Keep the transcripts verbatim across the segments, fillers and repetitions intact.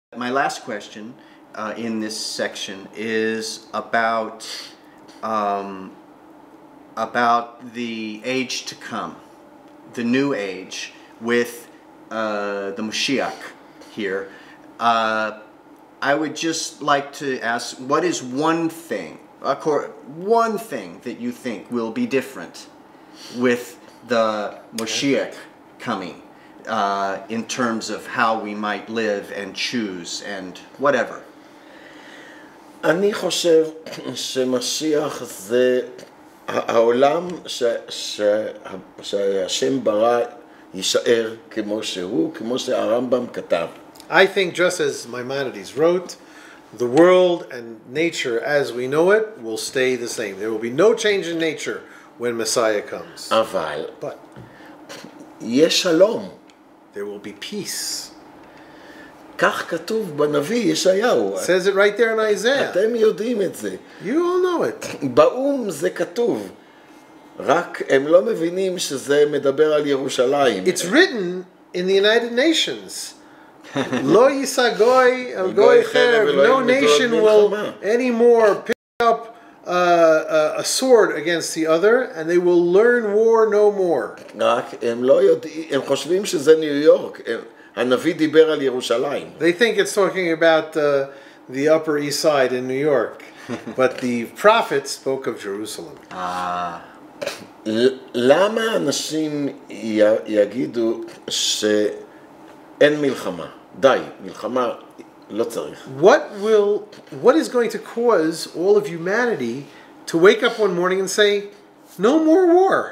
My last question uh, in this section is about um, about the age to come, the new age with uh, the Mashiach here. Uh, I would just like to ask, what is one thing, one thing that you think will be different with the Mashiach coming? Uh, in terms of how we might live and choose and whatever. אני חושב שמשיח זה העולם שהשם ברא יישאר כמו שהוא, כמו שהרמב"ם כתב. I think just as Maimonides wrote, the world and nature as we know it will stay the same. There will be no change in nature when Messiah comes. אבל But יש שלום. there will be peace. כך כתוב בנביא ישעיהו. It says it right there in Isaiah. אתם יודעים את זה. You all know it. באום זה כתוב. רק הם לא מבינים שזה מדבר על ירושלים. It's written in the United Nations. Lo yisagoy el goy cherv. No nation will anymore pick up uh, uh, a sword against the other, and they will learn war no more. רק הם לא יודעים, הם חושבים שזה ניו יורק. הנביא דיבר על ירושלים. They think it's talking about uh, the Upper East Side in New York, but the prophet spoke of Jerusalem. Ah. למה אנשים יגידו שאין מלחמה? די, מלחמה לא צריך. What will, what is going to cause all of humanity to wake up one morning and say, no more war?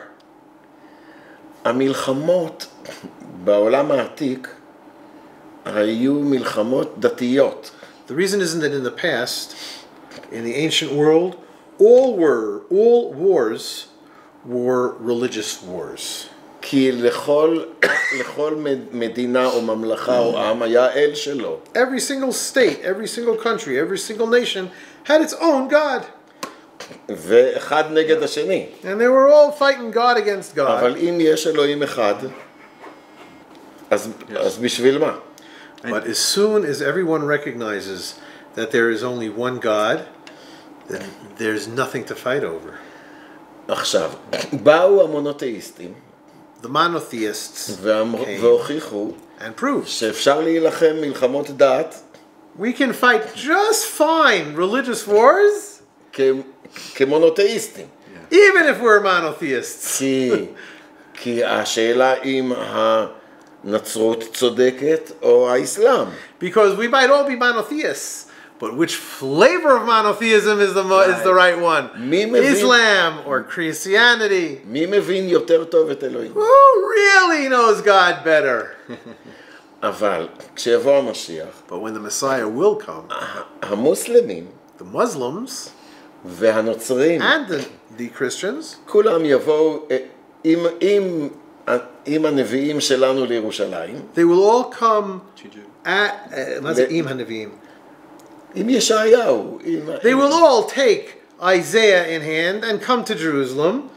המלחמות בעולם העתיק היו מלחמות דתיות. The reason isn't that in the past, in the ancient world, all were, all wars were religious wars. כי לכל, לכל מדינה או ממלכה או עם היה אל שלו. Every single state, every single country, every single nation had its own God. ואחד נגד השני. And they were all fighting God against God. אבל אם יש אלוהים אחד, אז, אז בשביל מה? But as soon as everyone recognizes that there is only one God, then there's nothing to fight over. עכשיו, באו המונותאיסטים, The monotheists came והוכיחו and proved שאפשר להילחם מלחמות דת we can fight just fine religious wars כמונותאיסטים. even if we're monotheists. כי, כי השאלה אם הנצרות צודקת או האסלאם. Because we might all be monotheists, but which flavor of monotheism is the mo- is the right one? Islam or Christianity? מי מבין יותר טוב את אלוהים? Who really knows God better? אבל כשיבוא המשיח, But when the Messiah will come, המוסלמים the Muslims והנוצרים, and the, the Christians, כולם יבואו עם, עם, עם הנביאים שלנו לירושלים. they will all come at, uh, מה זה עם הנביאים? עם ישעיהו. They will all take Isaiah in hand and come to Jerusalem.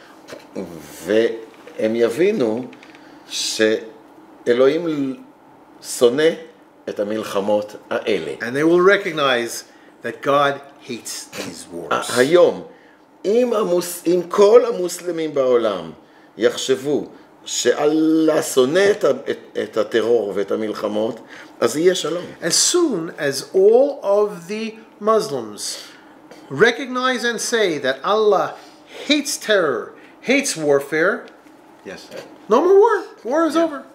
והם יבינו שאלוהים שונא את המלחמות האלה. And they will recognize that God hates these wars. היום, אם, המוס, אם כל המוסלמים בעולם יחשבו שאללה שונא את, את, את הטרור ואת המלחמות, אז יהיה שלום. As soon as all of the Muslims recognize and say that Allah hates terror, hates warfare, Yes. no more war. War is over.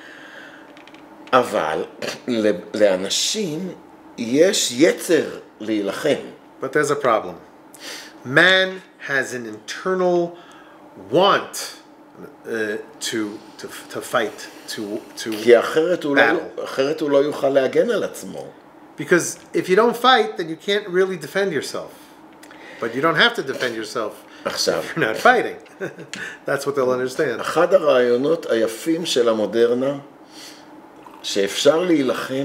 אבל לאנשים יש יצר להילחם. But there's a problem. Man has an internal want uh, to to to fight, to to כי אחרת הוא, לא, battle. אחרת הוא לא יוכל להגן על עצמו. Because if you don't fight, then you can't really defend yourself. But you don't have to defend yourself עכשיו, if you're not fighting. That's what they'll understand. אחד הרעיונות היפים של המודרנה, שאפשר להילחם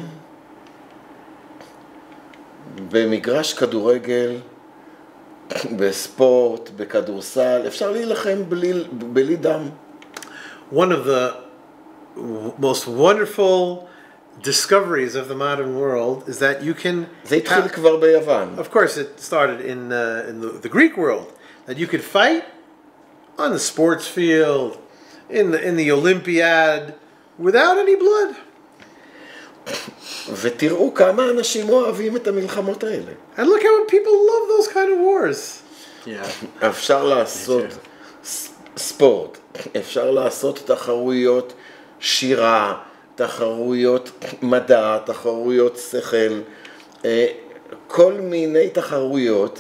במגרש כדורגל, בספורט, בכדורסל, אפשר להילחם בלי, בלי דם. One of the most wonderful discoveries of the modern world is that you can... זה התחיל כבר ביוון. Of course, it started in, uh, in the, the Greek world. That you could fight on the sports field, in the, in the Olympiad, without any blood. ותראו כמה אנשים אוהבים את המלחמות האלה. And look how people love those kind of wars. Yeah. אפשר לעשות ספורט, אפשר לעשות תחרויות שירה, תחרויות מדע, תחרויות שכל, כל מיני תחרויות,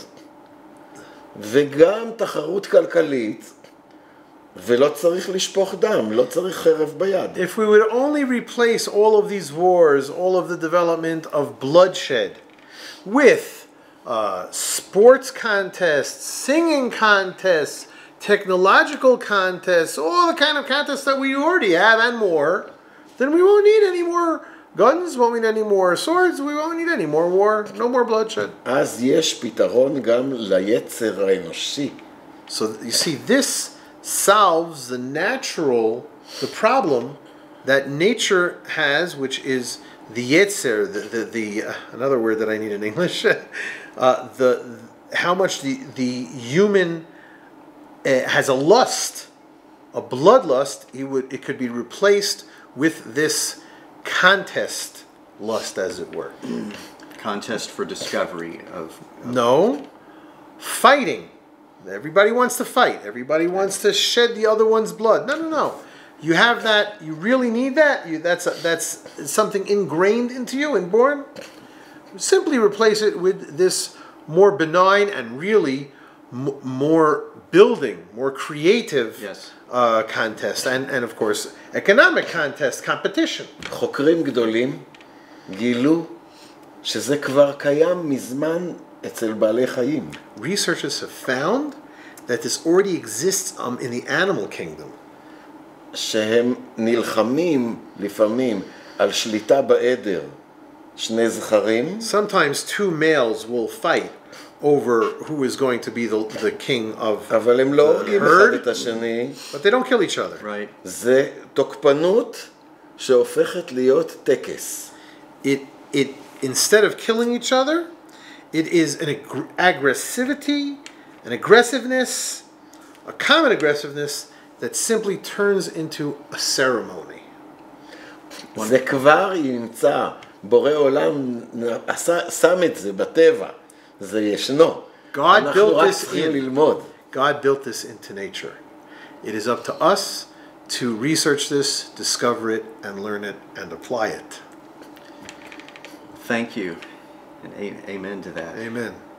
וגם תחרות כלכלית, ולא צריך לשפוך דם, לא צריך חרב ביד. If we would only replace all of these wars, all of the development of bloodshed, with uh, sports contests, singing contests, technological contests, all the kind of contests that we already have and more, then we won't need any more guns, won't need any more swords, we won't need any more war, no more bloodshed. אז יש פתרון גם ליצר האנושי. So you see, this solves the natural, the problem that nature has, which is the yetzer, the, the, the uh, another word that I need in English, uh, the how much the, the human uh, has a lust, a bloodlust. He would it could be replaced with this contest lust, as it were. Contest for discovery of, of no fighting. Everybody wants to fight. Everybody wants to shed the other one's blood. No, no, no. You have that. You really need that. You, that's a, that's something ingrained into you and born. Simply replace it with this more benign and really m- more building, more creative yes. uh, contest, and and of course economic contest, competition. חוקרים גדולים גילו שזה כבר קיים מזמן אצל בעלי חיים. Researchers have found that this already exists um, in the animal kingdom. שהם נלחמים לפעמים על שליטה בעדר שני זכרים. Sometimes two males will fight over who is going to be the, the king of אבל הם לא הורגים אחד herd, את השני. but they don't kill each other. Right. זה תוקפנות שהופכת להיות טקס. It it instead of killing each other, it is an ag- aggressivity, an aggressiveness, a common aggressiveness that simply turns into a ceremony. זה כבר נמצא, בורא עולם שם את זה בטבע, זה ישנו. God אנחנו built רק this צריכים in. ללמוד. God built this into nature. It is up to us to research this, discover it, and learn it, and apply it. Thank you. And a- amen to that. Amen.